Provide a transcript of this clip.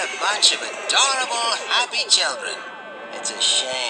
a bunch of adorable, happy children. It's a shame.